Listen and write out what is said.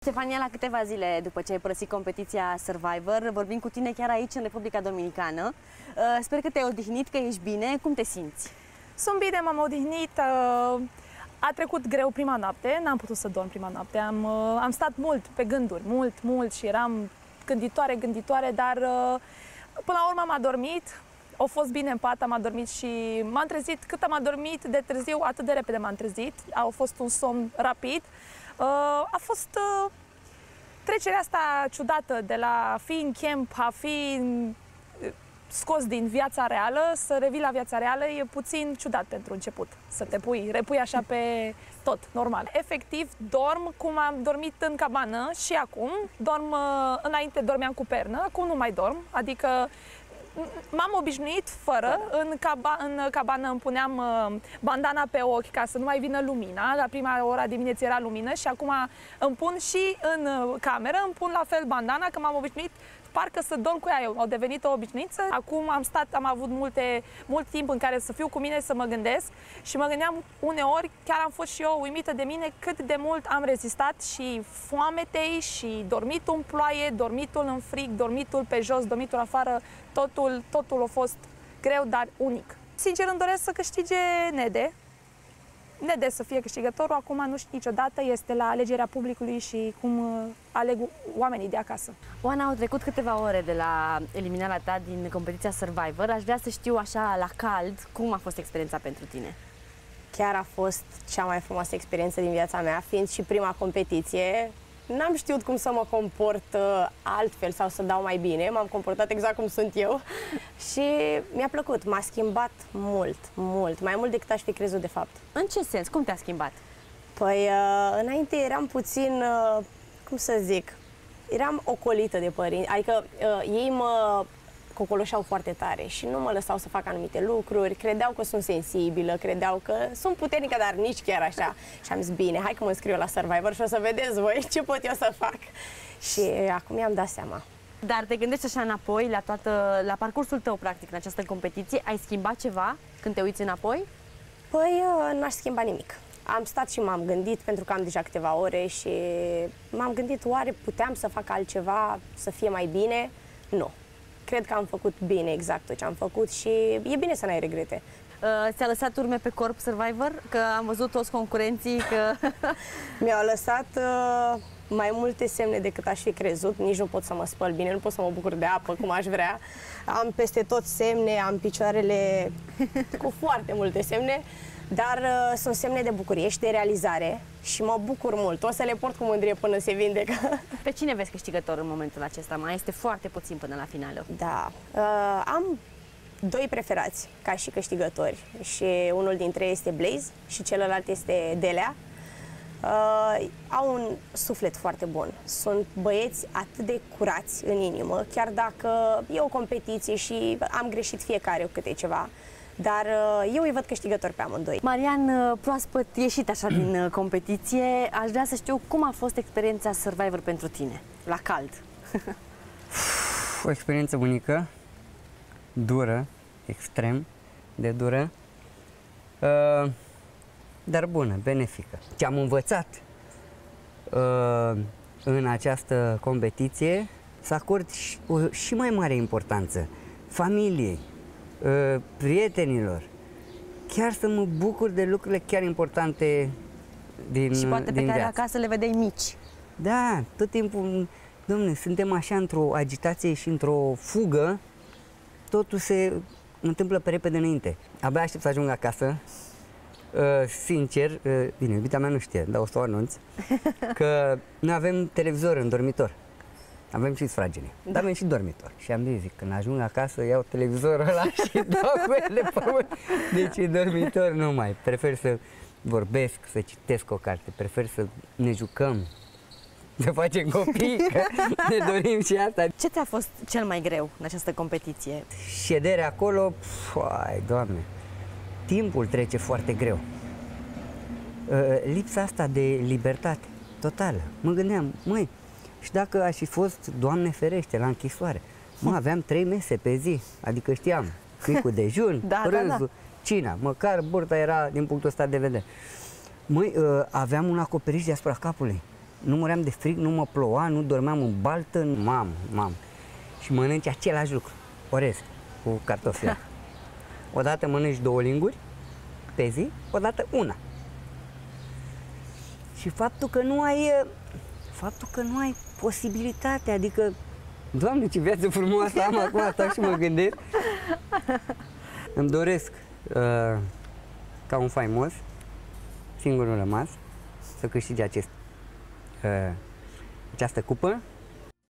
Stefania, la câteva zile după ce ai părăsit competiția Survivor, vorbim cu tine chiar aici, în Republica Dominicană. Sper că te-ai odihnit, că ești bine. Cum te simți? Sunt bine, m-am odihnit. A trecut greu prima noapte, n-am putut să dorm prima noapte. Am stat mult pe gânduri, mult și eram gânditoare, dar până la urmă am adormit. A fost bine în pat, am adormit și m-am trezit. Cât am adormit de târziu, atât de repede m-am trezit. A fost un somn rapid. A fost trecerea asta ciudată de la a fi în camp, a fi scos din viața reală, să revii la viața reală, e puțin ciudat pentru început. Să te repui așa pe tot, normal. Efectiv, dorm cum am dormit în cabană și acum. Înainte dormeam cu pernă, acum nu mai dorm, adică m-am obișnuit fără. În cabană îmi puneam bandana pe ochi ca să nu mai vină lumina. La prima ora dimineții era lumină și acum îmi pun și în cameră, îmi pun la fel bandana, că m-am obișnuit, parcă să dorm cu ea. Au devenit o obișnuință. Acum am avut mult timp în care să fiu cu mine, să mă gândesc și mă gândeam uneori, chiar am fost și eu uimită de mine cât de mult am rezistat și foametei și dormitul în ploaie, dormitul în frig, dormitul pe jos, dormitul afară, totul a fost greu, dar unic. Sincer, îmi doresc să câștige Nede să fie câștigătorul, acum nu știu niciodată, este la alegerea publicului și cum aleg oamenii de acasă. Oana, au trecut câteva ore de la eliminarea ta din competiția Survivor. Aș vrea să știu așa, la cald, cum a fost experiența pentru tine? Chiar a fost cea mai frumoasă experiență din viața mea, fiind și prima competiție. N-am știut cum să mă comport altfel sau să dau mai bine, m-am comportat exact cum sunt eu și mi-a plăcut, m-a schimbat mult, mai mult decât aș fi crezut de fapt. În ce sens? Cum te-a schimbat? Păi, înainte eram puțin, cum să zic, eram ocolită de părinți, adică ei mă cocoloșeau foarte tare și nu mă lăsau să fac anumite lucruri, credeau că sunt sensibilă, credeau că sunt puternică, dar nici chiar așa. Și am zis, bine, hai că mă înscriu la Survivor și o să vedeți voi ce pot eu să fac. Și acum mi-am dat seama. Dar te gândești așa înapoi, la parcursul tău, practic, în această competiție, ai schimbat ceva când te uiți înapoi? Păi, n-aș schimba nimic. Am stat și m-am gândit, pentru că am deja câteva ore și m-am gândit, oare puteam să fac altceva, să fie mai bine? Nu. Cred că am făcut bine exact tot ce am făcut și e bine să n-ai regrete. Ți-a lăsat urme pe corp Survivor? Că am văzut toți concurenții că... Mi-au lăsat mai multe semne decât aș fi crezut. Nici nu pot să mă spăl bine, nu pot să mă bucur de apă cum aș vrea. Am peste tot semne, am picioarele cu foarte multe semne, dar sunt semne de bucurie și de realizare și mă bucur mult. O să le port cu mândrie până se vindecă. Pe cine vezi câștigător în momentul acesta? Mai este foarte puțin până la finală. Da. Am doi preferați ca și câștigători și unul dintre ei este Blaze și celălalt este Delea. Au un suflet foarte bun. Sunt băieți atât de curați în inimă, chiar dacă e o competiție și am greșit fiecare cu câte ceva. Dar eu îi văd câștigători pe amândoi. Marian, proaspăt ieșit așa din competiție, aș vrea să știu cum a fost experiența Survivor pentru tine, la cald. O experiență unică, dură, extrem de dură, dar bună, benefică. Ce am învățat în această competiție să acord și mai mare importanță familiei, prietenilor, chiar să mă bucur de lucrurile chiar importante din viață. Și poate pe care acasă le vedeai mici. Da, tot timpul, dom'le, suntem așa într-o agitație și într-o fugă, totul se întâmplă pe repede înainte. Abia aștept să ajung acasă, sincer, bine, iubita mea nu știe, dar o să o anunț, că noi avem televizor în dormitor. Avem și sfragere, dar avem și dormitor. Și am zis, când ajung acasă, iau televizorul ăla și dau cu ele pe mână. Deci în dormitor nu mai. Prefer să vorbesc, să citesc o carte, prefer să ne jucăm, să facem copii, că ne dorim și asta. Ce ți-a fost cel mai greu în această competiție? Șederea acolo, ai, Doamne, timpul trece foarte greu. Lipsa asta de libertate totală. Mă gândeam, măi, și dacă aș fi fost, Doamne ferește, la închisoare, aveam 3 mese pe zi, adică știam, micul dejun, prânzul, cina, măcar burta era din punctul ăsta de vedere. Măi, aveam un acoperiș deasupra capului. Nu muream de frig, nu mă ploua, nu dormeam în baltă, mamă. Și mănânci același lucru, orez, cu cartofi. Odată mănânci 2 linguri pe zi, odată una. Și faptul că nu ai posibilitate, adică, Doamne, ce viață frumoasă am acum, stau și mă gândesc. Îmi doresc ca un faimos, singurul rămas, să câștige această cupă